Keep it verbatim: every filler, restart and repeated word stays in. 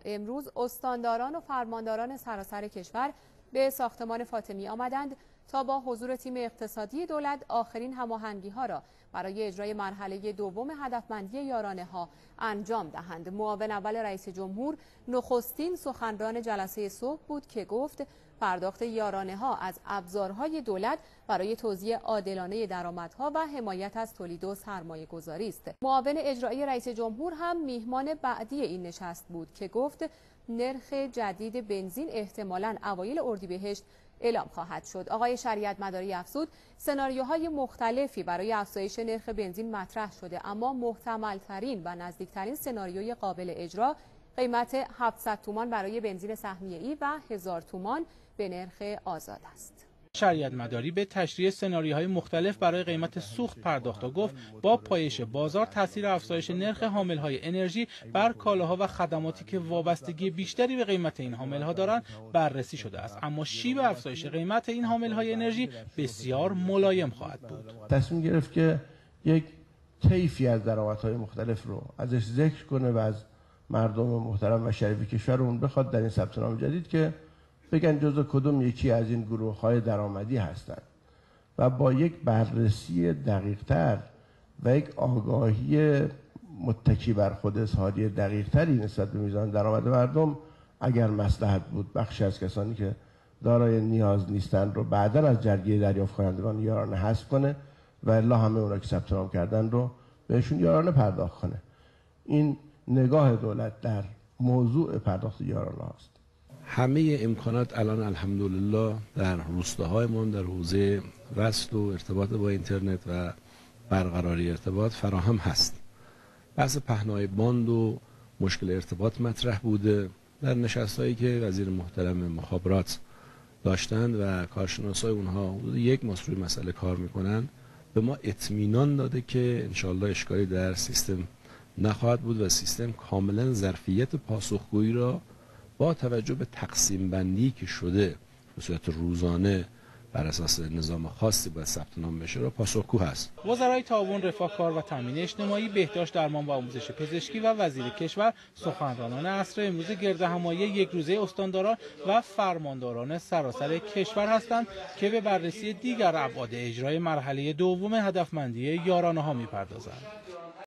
امروز استانداران و فرمانداران سراسر کشور به ساختمان فاطمی آمدند تا با حضور تیم اقتصادی دولت آخرین هماهنگی‌ها را برای اجرای مرحله دوم هدفمندی یارانه ها انجام دهند. معاون اول رئیس جمهور نخستین سخنران جلسه صبح بود که گفت پرداخت یارانه ها از ابزارهای دولت برای توزیع عادلانه درآمدها و حمایت از تولید و سرمایه گذاری است. معاون اجرایی رئیس جمهور هم میهمان بعدی این نشست بود که گفت نرخ جدید بنزین احتمالاً اوایل اردیبهشت اعلام خواهد شد. آقای شریعت مداری افزود سناریوهای مختلفی برای افزایش نرخ بنزین مطرح شده، اما محتمل ترین و نزدیکترین سناریوی قابل اجرا قیمت هفتصد تومان برای بنزین سهمیه‌ای و هزار تومان به نرخ آزاد است. شریعت مداری به تشریح سناریوهای مختلف برای قیمت سوخت پرداخت و گفت با پایش بازار تاثیر افزایش نرخ حاملهای انرژی بر کالاها و خدماتی که وابستگی بیشتری به قیمت این حاملها دارند بررسی شده است، اما شیب افزایش قیمت این حاملهای انرژی بسیار ملایم خواهد بود. تصمیم گرفت که یک طیفی از درآمدهای مختلف رو ازش ذکر کنه و از مردم محترم و شریف کشورمون بخواد در این ثبت نام جدید که بگن جزو کدوم یکی از این گروه‌های درآمدی هستند و با یک بررسی دقیق‌تر و یک آگاهی متکی بر خود اظهاری دقیق‌تری نسبت به میزان درآمد مردم اگر مصلحت بود بخشی از کسانی که دارای نیاز نیستند رو بعداً از جرگه دریافت کنندگان یارانه حذف کنه و الا همه اونا که ثبت نام کردن رو بهشون یارانه پرداخت کنه. این نگاه دولت در موضوع پرداخت یارانه است. همه امکانات الان الحمدلله در روستاهایمان در حوزه وصل و ارتباط با اینترنت و برقراری ارتباط فراهم هست. بحث پهنای باند و مشکل ارتباط مطرح بوده در نشستایی که وزیر محترم مخابرات داشتند و کارشناسای اونها حدود یک ماه روی مسئله کار میکنن، به ما اطمینان داده که انشالله اشکالی در سیستم نخواهد بود و سیستم کاملا ظرفیت پاسخگویی را با توجه به تقسیم بندی که شده به صورت روزانه بر اساس نظام خاصی باید ثبت نام بشه را پاسخگو هست. وزرای تعاون، رفاه کار و تامین اجتماعی، بهداشت، درمان و آموزش پزشکی و وزیر کشور سخنرانان عصر امروز گرد همایی یک روزه استانداران و فرمانداران سراسر کشور هستند که به بررسی دیگر ابعاد اجرای مرحله دوم هدفمندی یارانه ها می‌پردازند.